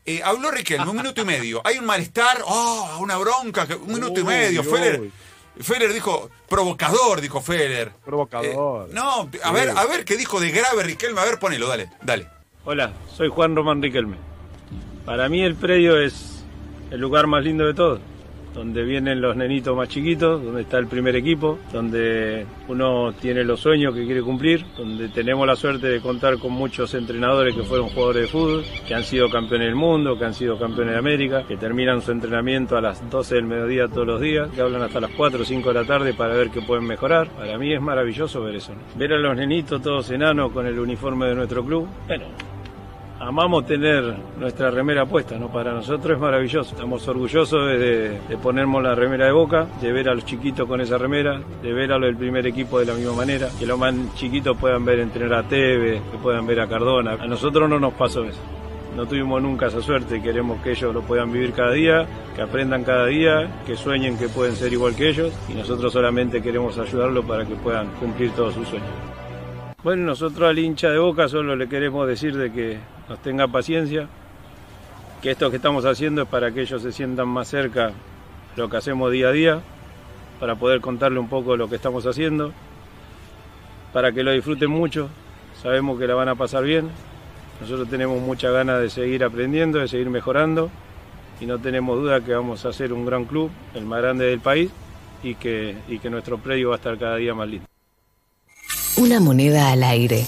Habló Riquelme, 1 minuto y medio. Hay un malestar, una bronca, 1 minuto y medio. Feller dijo, provocador, dijo Feller. Provocador. No, a ver qué dijo de grave Riquelme. A ver, ponelo, dale. Hola, soy Juan Román Riquelme. Para mí el predio es el lugar más lindo de todo, donde vienen los nenitos más chiquitos, donde está el primer equipo, donde uno tiene los sueños que quiere cumplir, donde tenemos la suerte de contar con muchos entrenadores que fueron jugadores de fútbol, que han sido campeones del mundo, que han sido campeones de América, que terminan su entrenamiento a las 12 del mediodía todos los días, que hablan hasta las 4 o 5 de la tarde para ver qué pueden mejorar. Para mí es maravilloso ver eso, ¿no? Ver a los nenitos todos enanos con el uniforme de nuestro club, bueno, amamos tener nuestra remera puesta, ¿no? Para nosotros es maravilloso. Estamos orgullosos de ponernos la remera de Boca, de ver a los chiquitos con esa remera, de ver a los del primer equipo de la misma manera, que los más chiquitos puedan ver entrenar a Tevez, que puedan ver a Cardona. A nosotros no nos pasó eso. No tuvimos nunca esa suerte. Queremos que ellos lo puedan vivir cada día, que aprendan cada día, que sueñen que pueden ser igual que ellos, y nosotros solamente queremos ayudarlos para que puedan cumplir todos sus sueños. Bueno, nosotros al hincha de Boca solo le queremos decir de que nos tenga paciencia, que esto que estamos haciendo es para que ellos se sientan más cerca de lo que hacemos día a día, para poder contarle un poco lo que estamos haciendo, para que lo disfruten mucho. Sabemos que la van a pasar bien, nosotros tenemos mucha ganas de seguir aprendiendo, de seguir mejorando, y no tenemos duda que vamos a hacer un gran club, el más grande del país, y que nuestro predio va a estar cada día más lindo. Una moneda al aire.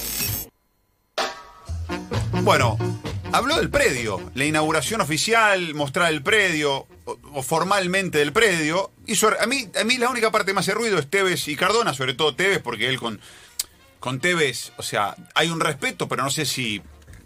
Bueno, habló del predio, la inauguración oficial, mostrar el predio, o formalmente del predio. A mí la única parte que me hace ruido es Tevez y Cardona, sobre todo Tevez, porque él con Tevez, o sea, hay un respeto, pero no sé si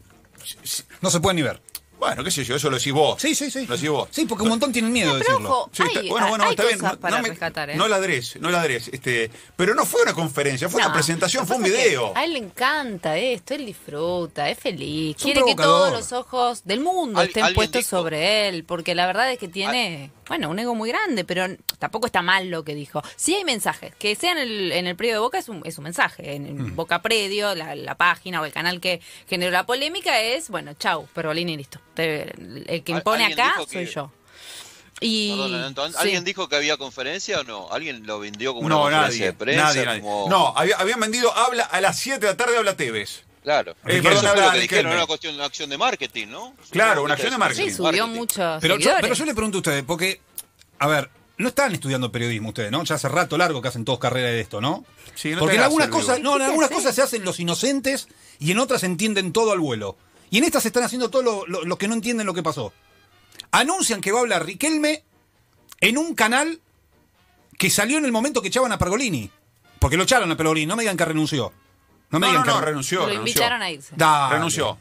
no se puede ni ver. Bueno, qué sé yo, eso lo decís vos. Sí. Lo decís vos. Sí, porque un montón tienen miedo de decirlo. Ojo, Sí, hay está bien. para rescatar, ¿eh? No ladres. Pero no fue una conferencia, fue una presentación, fue un video. A él le encanta esto, él disfruta, es feliz. Es un Quiere que provocador. todos los ojos del mundo estén ¿Alguien puestos dijo? sobre él, porque la verdad es que tiene, un ego muy grande, pero tampoco está mal lo que dijo. Sí hay mensajes, que sea en el predio de Boca es un mensaje. En Boca Predio, la página o el canal que generó la polémica es, chau, Pergolini, listo. El que impone ¿Alguien acá dijo soy que- yo. Y Perdón, entonces, sí. ¿alguien dijo que había conferencia o no? ¿Alguien lo vendió como No, una conferencia nadie. de prensa? Nadie. Como... No, habían vendido, habla a las 7 de la tarde, habla Tevez. Claro. Perdón, Eso fue habla lo que de dijeron, Riquelme. una acción de marketing, ¿no? Claro, una acción de marketing. Sí, subió muchos Pero seguidores. yo le pregunto a ustedes, porque, a ver, no están estudiando periodismo ustedes, ¿no? Ya hace rato largo que hacen todos carrera de esto, ¿no? Sí, no porque te en hagas algunas el cosas, vivo. en algunas cosas se hacen los inocentes y en otras entienden todo al vuelo. Y en estas están haciendo todo lo que no entienden lo que pasó. Anuncian que va a hablar Riquelme en un canal que salió en el momento que echaban a Pergolini. Porque lo echaron a Pergolini, no me digan que renunció. No, renunció. Lo invitaron a irse. Dale.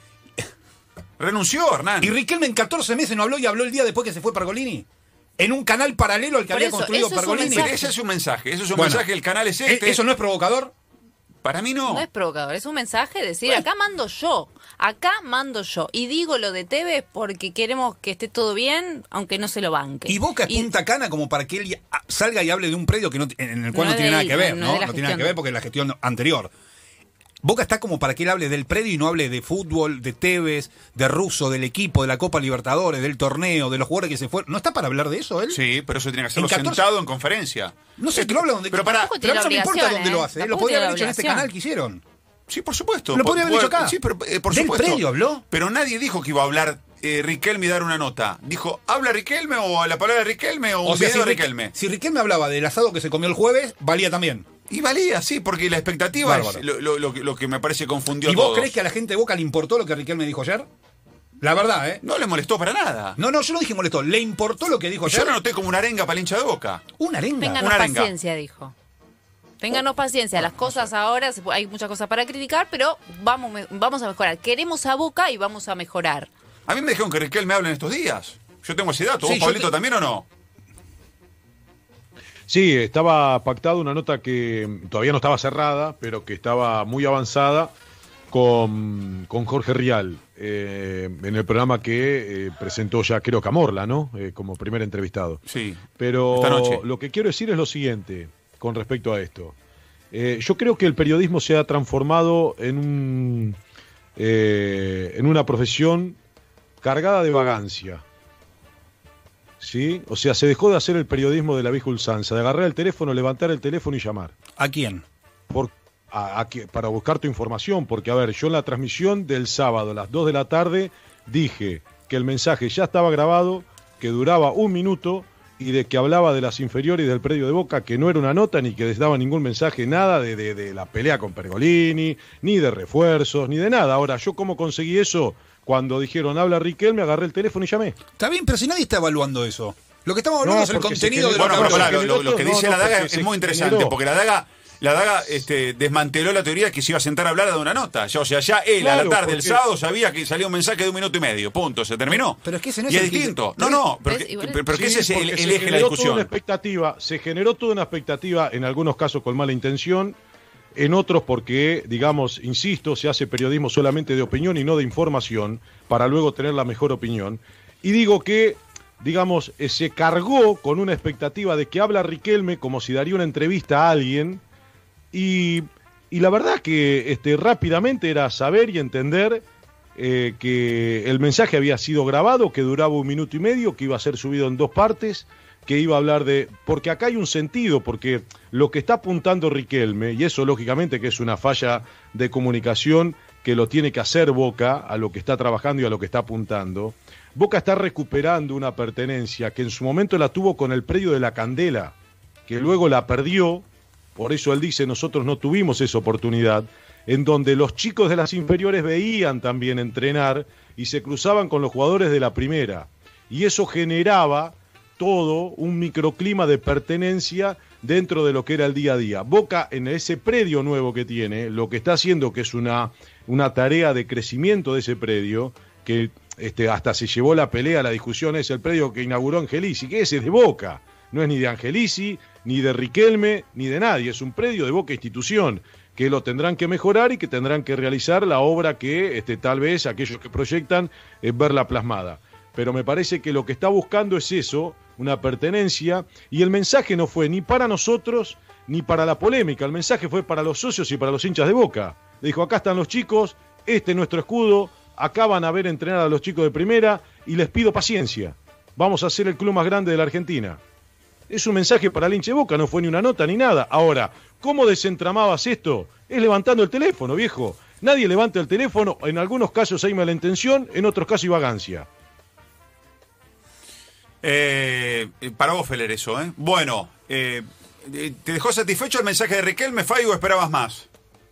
Renunció, Hernán. Y Riquelme en 14 meses no habló y habló el día después que se fue Pergolini. En un canal paralelo al que Por había eso, construido eso es un Pergolini. mensaje. Ese es un mensaje. Bueno, El canal es este. ¿Eso no es provocador? Para mí no. No es provocador, es un mensaje de decir, acá mando yo. Y digo lo de Tevez porque queremos que esté todo bien, aunque no se lo banque. Y Boca es Punta Cana como para que él salga y hable de un predio que en el cual No no es tiene de nada él, que ver, no ¿no? es de la No tiene nada que gestión. ver porque es la gestión anterior. Boca está como para que él hable del predio y no hable de fútbol, de Tevez, de Russo, del equipo, de la Copa Libertadores, del torneo, de los jugadores que se fueron. ¿No está para hablar de eso él? Sí, pero eso tiene que hacerlo En 14 sentado en conferencia. No sé, que lo habla donde Pero para- Tampoco pero tiene a mí no me importa obligación, dónde lo hace. Lo Tampoco podría tiene haber hecho en este obligación. canal que hicieron. Sí, por supuesto. Lo podría haber dicho acá. Sí, pero por ¿Del supuesto. predio habló? Pero nadie dijo que iba a hablar Riquelme y dar una nota. Dijo, ¿habla Riquelme o la palabra de Riquelme o un sea, video de si Riquelme? Si Riquelme hablaba del asado que se comió el jueves, valía también. Y valía, sí, porque la expectativa Bárbaro. es lo que me parece confundió ¿Y a vos todos. crees que a la gente de Boca le importó lo que Riquelme dijo ayer? La verdad, ¿eh? No le molestó para nada. No, yo no dije molestó. ¿Le importó lo que dijo Yo ayer? lo noté como una arenga para el hincha de Boca. Una arenga. Ténganos Una arenga. paciencia, dijo. Ténganos paciencia, las cosas ahora, hay muchas cosas para criticar, pero vamos a mejorar. Queremos a Boca y vamos a mejorar. A mí me dijeron que Riquelme habla en estos días. Yo tengo ese dato. Sí, ¿Vos, Pablito, también o no? Sí, estaba pactada una nota que todavía no estaba cerrada, pero que estaba muy avanzada con Jorge Rial en el programa que presentó ya, creo, Camorla, ¿no? Como primer entrevistado. Sí. Pero Esta noche. lo que quiero decir es lo siguiente con respecto a esto. Yo creo que el periodismo se ha transformado en una profesión cargada de vagancia. ¿Sí? O sea, se dejó de hacer el periodismo de la vieja usanza, de agarrar el teléfono, levantar el teléfono y llamar. ¿A quién? Para buscar tu información, porque a ver, yo en la transmisión del sábado a las 2 de la tarde dije que el mensaje ya estaba grabado, que duraba 1 minuto y de que hablaba de las inferiores del predio de Boca, que no era una nota ni que les daba ningún mensaje, nada de la pelea con Pergolini, ni de refuerzos, ni de nada. Ahora, ¿yo cómo conseguí eso? Cuando dijeron, habla Riquelme, agarré el teléfono y llamé. Está bien, pero si nadie está evaluando eso. Lo que estamos hablando es el contenido de lo bueno, que pero habló. claro, lo que dice la daga es muy interesante, porque la daga desmanteló la teoría de que se iba a sentar a hablar de una nota. O sea, ya él a la tarde del sábado sabía que salía un mensaje de 1 minuto y medio. Punto, se terminó. Pero es que ese no es y es el distinto. que- Pero que ese es el eje de la discusión. Se generó toda una expectativa, en algunos casos con mala intención, en otros porque, digamos, insisto, se hace periodismo solamente de opinión y no de información, para luego tener la mejor opinión. Y digo que, digamos, se cargó con una expectativa de que habla Riquelme como si daría una entrevista a alguien, y la verdad que rápidamente era saber y entender que el mensaje había sido grabado, que duraba 1 minuto y medio, que iba a ser subido en 2 partes, que iba a hablar de... Porque acá hay un sentido, porque lo que está apuntando Riquelme, y eso lógicamente que es una falla de comunicación que lo tiene que hacer Boca, a lo que está trabajando y a lo que está apuntando, Boca está recuperando una pertenencia que en su momento la tuvo con el predio de La Candela, que luego la perdió. Por eso él dice, nosotros no tuvimos esa oportunidad, en donde los chicos de las inferiores veían también entrenar y se cruzaban con los jugadores de la primera. Y eso generaba todo un microclima de pertenencia dentro de lo que era el día a día. Boca, en ese predio nuevo que tiene, lo que está haciendo, que es una tarea de crecimiento de ese predio, que hasta se llevó la pelea, la discusión, es el predio que inauguró Angelici, que ese es de Boca. No es ni de Angelici, ni de Riquelme, ni de nadie. Es un predio de Boca Institución, que lo tendrán que mejorar y que tendrán que realizar la obra que tal vez aquellos que proyectan verla plasmada. Pero me parece que lo que está buscando es eso, una pertenencia, y el mensaje no fue ni para nosotros ni para la polémica. El mensaje fue para los socios y para los hinchas de Boca. Le dijo, acá están los chicos, este es nuestro escudo, acá van a ver entrenar a los chicos de primera y les pido paciencia. Vamos a ser el club más grande de la Argentina. Es un mensaje para el hincha de Boca, no fue ni una nota ni nada. Ahora, ¿cómo desentramabas esto? Es levantando el teléfono, viejo. Nadie levanta el teléfono, en algunos casos hay mala intención, en otros casos hay vagancia. Para vos, Feller, eso, ¿eh? Bueno, ¿te dejó satisfecho el mensaje de Riquelme, Fay, o esperabas más?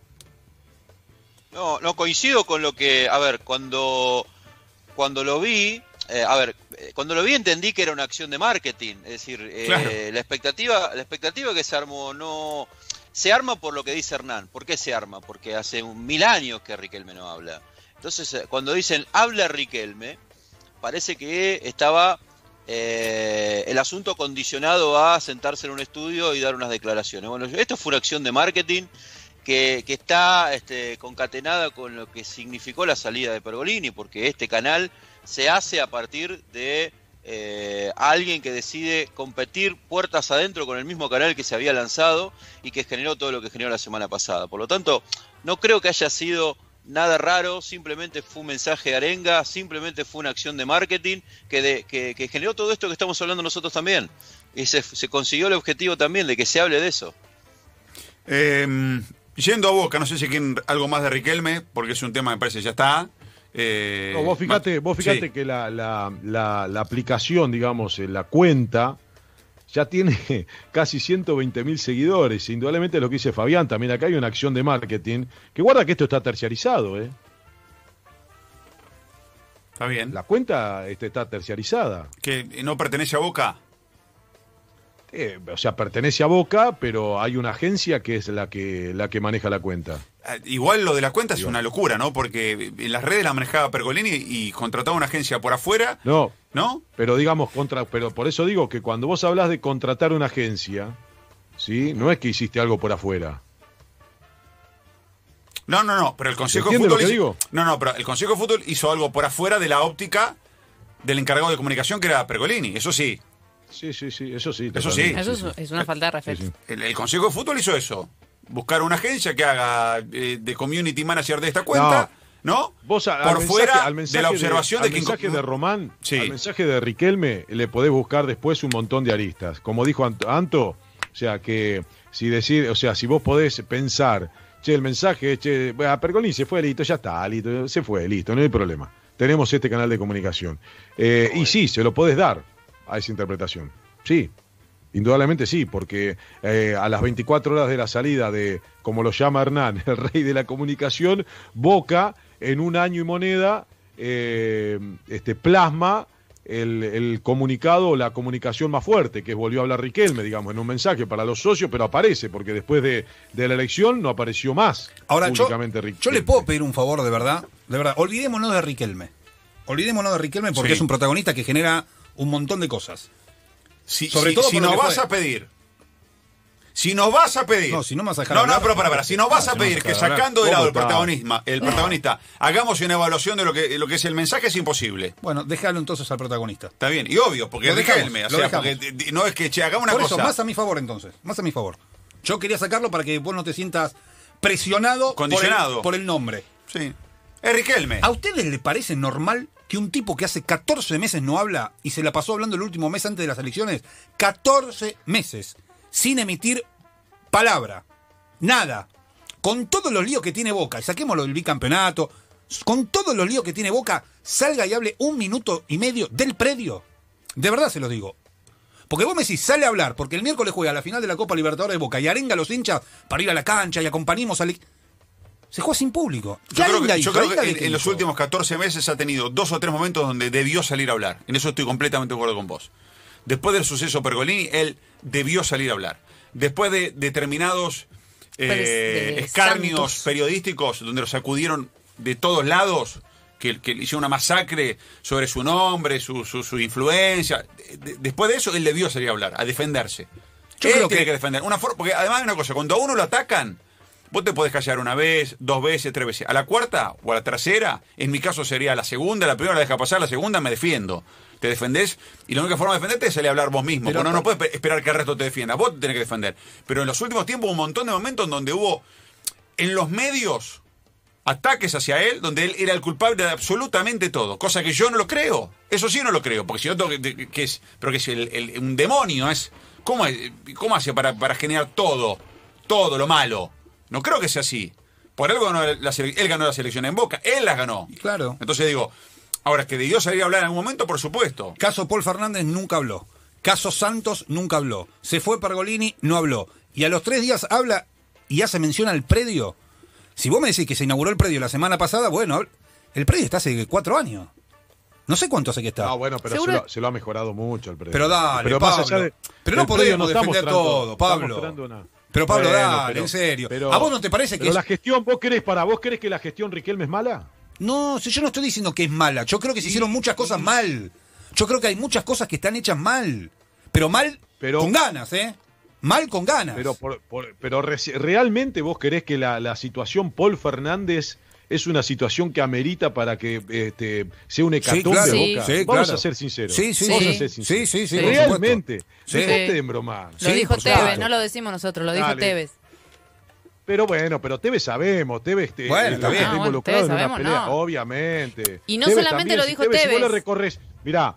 No coincido con lo que, a ver, cuando lo vi, cuando lo vi entendí que era una acción de marketing, es decir, claro. la expectativa que se armó no se arma por lo que dice Hernán. ¿Por qué se arma? Porque hace 1000 años que Riquelme no habla. Entonces, cuando dicen habla Riquelme, parece que estaba el asunto condicionado a sentarse en un estudio y dar unas declaraciones. Bueno, esto fue una acción de marketing que está concatenada con lo que significó la salida de Pergolini, porque este canal se hace a partir de alguien que decide competir puertas adentro con el mismo canal que se había lanzado y que generó todo lo que generó la semana pasada. Por lo tanto, no creo que haya sido nada raro, simplemente fue un mensaje de arenga, simplemente fue una acción de marketing que generó todo esto que estamos hablando nosotros también. Y se consiguió el objetivo también de que se hable de eso. Yendo a Boca, no sé si quieren algo más de Riquelme, porque es un tema que me parece ya está. No, vos fíjate sí. que la aplicación, digamos, la cuenta, ya tiene casi 120.000 seguidores. Indudablemente lo que dice Fabián, también acá hay una acción de marketing, que guarda que esto está terciarizado, ¿eh? Está bien. La cuenta está terciarizada. ¿Que no pertenece a Boca? O sea, pertenece a Boca, pero hay una agencia que es la que maneja la cuenta. Igual lo de la cuenta es una locura, ¿no? Porque en las redes la manejaba Pergolini y contrataba una agencia por afuera. No, ¿no? Pero digamos, pero por eso digo que cuando vos hablas de contratar una agencia, ¿sí? No es que hiciste algo por afuera. No, pero el Consejo de Fútbol pero el Consejo de Fútbol hizo algo por afuera de la óptica del encargado de comunicación, que era Pergolini, eso sí. Sí, eso sí. Eso sí. Eso es una falta de respeto. Sí. El Consejo de Fútbol hizo eso. Buscar una agencia que haga de community manager de esta cuenta. ¿no? Vos por fuera al mensaje de la observación al de que mensaje de Román, Sí. al mensaje de Riquelme le podés buscar después un montón de aristas. Como dijo Anto, o sea que si vos podés pensar, che, el mensaje, che, bueno, Pergolini se fue, listo, ya está, listo, se fue, listo, no hay problema. Tenemos este canal de comunicación. Y sí, se lo podés dar a esa interpretación. Sí. Indudablemente sí, porque a las 24 horas de la salida de, como lo llama Hernán, el rey de la comunicación, Boca, en un año y moneda, plasma el comunicado o la comunicación más fuerte, que volvió a hablar Riquelme, digamos, en un mensaje para los socios, pero aparece, porque después de la elección no apareció más Ahora, públicamente Riquelme. yo le puedo pedir un favor, de verdad, olvidémonos de Riquelme. Olvidémonos de Riquelme porque Sí. es un protagonista que genera un montón de cosas. Si Sobre todo si por lo nos que vas fue. a pedir. Si nos vas a pedir. No, si no me vas a dejar No, hablar. pero para. Si nos vas No, a si no me pedir vas a que dejar hablar. sacando de lado el ¿Cómo está? protagonista, hagamos una evaluación de lo que es el mensaje, es imposible. Bueno, déjalo entonces al protagonista. Está bien, y obvio, porque Lo es dejamos, Riquelme, o lo sea, dejamos. porque no es que, che, hagamos una Por cosa. eso, más a mi favor entonces, más a mi favor. Yo quería sacarlo para que vos no te sientas presionado Condicionado. por el nombre. Sí. Es Riquelme. ¿A ustedes les parece normal que un tipo que hace 14 meses no habla y se la pasó hablando el último mes antes de las elecciones? 14 meses sin emitir palabra, nada, con todos los líos que tiene Boca, y saquémoslo del bicampeonato, con todos los líos que tiene Boca, salga y hable 1 minuto y medio del predio? De verdad se los digo. Porque vos me decís, sale a hablar, porque el miércoles juega la final de la Copa Libertadores de Boca y arenga a los hinchas para ir a la cancha y acompañemos al... Se juega sin público. Yo creo que, hizo? en los últimos 14 meses ha tenido 2 o 3 momentos donde debió salir a hablar. En eso estoy completamente de acuerdo con vos. Después del suceso Pergolini, él debió salir a hablar. Después de determinados de escarnios Santos. periodísticos donde los sacudieron de todos lados, que le hicieron una masacre sobre su nombre, su influencia. Después de eso, él debió salir a hablar, a defenderse. Yo Él creo tiene que- que defender. Porque además hay una cosa, cuando a uno lo atacan, vos te podés callar 1 vez, 2 veces, 3 veces. A la cuarta o a la tercera, en mi caso sería la segunda, la primera la deja pasar, la segunda me defiendo. Te defendés y la única forma de defenderte es salir a hablar vos mismo. Pero Porque no puedes esperar que el resto te defienda. Vos te tenés que defender. Pero en los últimos tiempos hubo un montón de momentos en donde hubo en los medios ataques hacia él, donde él era el culpable de absolutamente todo. Cosa que yo no lo creo. Eso sí no lo creo. Porque si yo tengo que es, pero que es un demonio, es ¿cómo hace para generar todo lo malo? No creo que sea así. Por algo ganó él ganó la selección en Boca, él las ganó. Claro. Entonces digo, ahora que debió salir a hablar en algún momento, por supuesto. Caso Paul Fernández nunca habló. Caso Santos nunca habló. Se fue Pergolini, no habló. Y a los 3 días habla y hace mención al predio. Si vos me decís que se inauguró el predio la semana pasada, bueno, el predio está hace 4 años. No sé cuánto hace que está. Ah, bueno, pero ¿Seguro? se lo ha mejorado mucho el predio. Pero dale, pero Pablo. más allá de, Pero no del predio podemos está defender mostrando- todo, está Pablo. mostrando una- Pero Pablo, Bueno, dale, pero- en serio. pero- ¿A vos no te parece que pero es... la gestión, ¿vos crees que la gestión Riquelme es mala? No, si yo no estoy diciendo que es mala. Yo creo que se hicieron muchas cosas mal. Yo creo que hay muchas cosas que están hechas mal. Pero mal con ganas, ¿eh? Mal con ganas. Pero ¿realmente vos querés que la situación Paul Fernández es una situación que amerita para que sea un hecatombe claro. de Boca? Sí, Vamos claro. a ser sinceros. Sí, sí, Vamos sí. a ser sinceros. Sí, por Realmente. supuesto. Dejate Sí. de embromar. Lo Sí, dijo por Tevez, supuesto. no lo decimos nosotros, lo dijo Dale. Tevez. Pero bueno, Tevez sabemos, Tevez Bueno, está bien. está Ah, bueno, involucrado Tevez en una sabemos, pelea, no. obviamente. Y no Tevez solamente lo dijo Si vos Tevez. le recorres, mirá,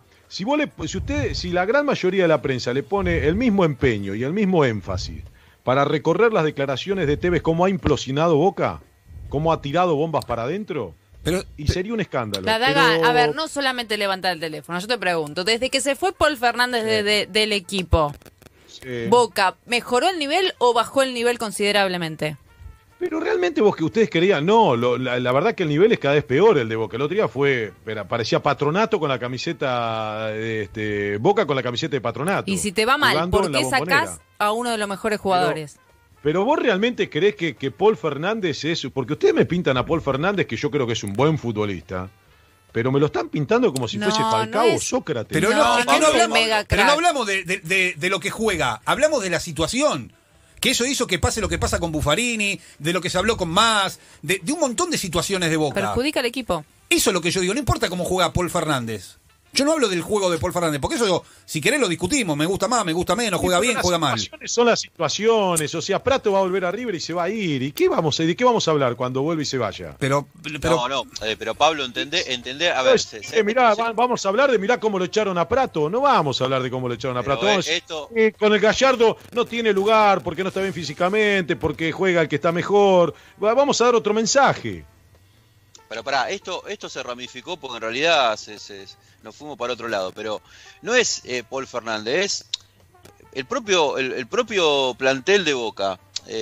si la gran mayoría de la prensa le pone el mismo empeño y el mismo énfasis para recorrer las declaraciones de Tevez, cómo ha implosionado Boca, cómo ha tirado bombas para adentro, Pero, y sería un escándalo. La daga, pero- a ver, no solamente levantar el teléfono, yo te pregunto, desde que se fue Paul Fernández del equipo, ¿Boca mejoró el nivel o bajó el nivel considerablemente? Pero realmente vos que ustedes querían, no, la verdad que el nivel es cada vez peor el de Boca. El otro día parecía Patronato con la camiseta, Boca con la camiseta de Patronato. Y si te va mal, jugando ¿por en la qué Bombonera. sacás a uno de los mejores jugadores? Pero vos realmente creés que Paul Fernández es... Porque ustedes me pintan a Paul Fernández, que yo creo que es un buen futbolista, pero me lo están pintando como si No, fuese Falcao no o es- Sócrates. pero No, no, es que no no es un hablamos, mega pero no crack. hablamos de lo que juega, hablamos de la situación. Que eso hizo que pase lo que pasa con Buffarini, de lo que se habló con Mas, de un montón de situaciones de Boca. Perjudica al equipo. Eso es lo que yo digo, no importa cómo juega Paul Fernández. Yo no hablo del juego de Paul Fernández, porque eso, si querés, lo discutimos. Me gusta más, me gusta menos, juega bien, juega mal. Son las situaciones. O sea, Prato va a volver a River y se va a ir. ¿Y de qué vamos a hablar cuando vuelve y se vaya? Pero Pablo, entendé, a ver. Mirá, vamos a hablar de mirá cómo lo echaron a Prato. No vamos a hablar de cómo lo echaron a Prato. Con el Gallardo no tiene lugar porque no está bien físicamente, porque juega el que está mejor. Vamos a dar otro mensaje. Pero pará, esto se ramificó porque en realidad nos fuimos para otro lado. Pero no es Paul Fernández, es el propio plantel de Boca.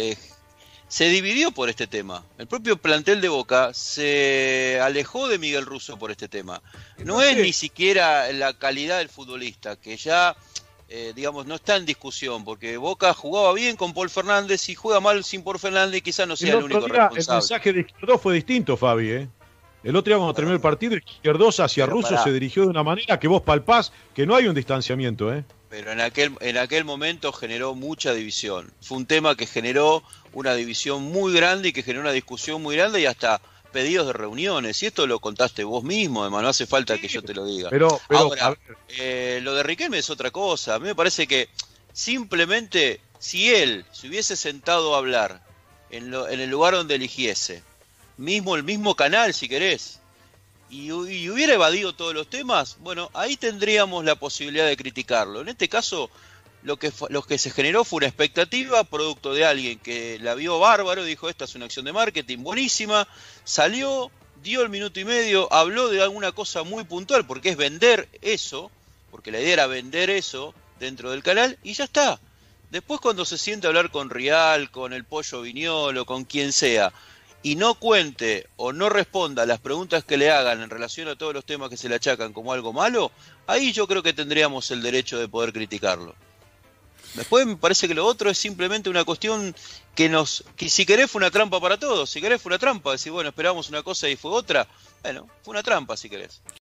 Se dividió por este tema. El propio plantel de Boca se alejó de Miguel Russo por este tema. No es ni siquiera la calidad del futbolista, que ya, digamos, no está en discusión, porque Boca jugaba bien con Paul Fernández y juega mal sin Paul Fernández y quizás no sea el único responsable. El mensaje de Izquierdo fue distinto, Fabi, El otro día cuando terminó el partido, Izquierdo hacia Russo se dirigió de una manera que vos palpás que no hay un distanciamiento, Pero en aquel momento generó mucha división. Fue un tema que generó una división muy grande y que generó una discusión muy grande y hasta pedidos de reuniones. Y esto lo contaste vos mismo, además, no hace falta que yo te lo diga. Pero ahora, lo de Riquelme es otra cosa. A mí me parece que simplemente si él se hubiese sentado a hablar en el lugar donde eligiese, el mismo canal si querés, y hubiera evadido todos los temas, bueno, ahí tendríamos la posibilidad de criticarlo. En este caso, lo que se generó fue una expectativa producto de alguien que la vio bárbaro, dijo, esta es una acción de marketing buenísima, salió, dio el minuto y medio, habló de alguna cosa muy puntual, porque es vender eso, porque la idea era vender eso dentro del canal, y ya está. Después cuando se siente a hablar con Rial, con el Pollo Viñolo, con quien sea, y no cuente o no responda a las preguntas que le hagan en relación a todos los temas que se le achacan como algo malo, ahí yo creo que tendríamos el derecho de poder criticarlo. Después me parece que lo otro es simplemente una cuestión que si querés fue una trampa para todos, si querés fue una trampa, decir bueno, esperábamos una cosa y fue otra, bueno, fue una trampa si querés.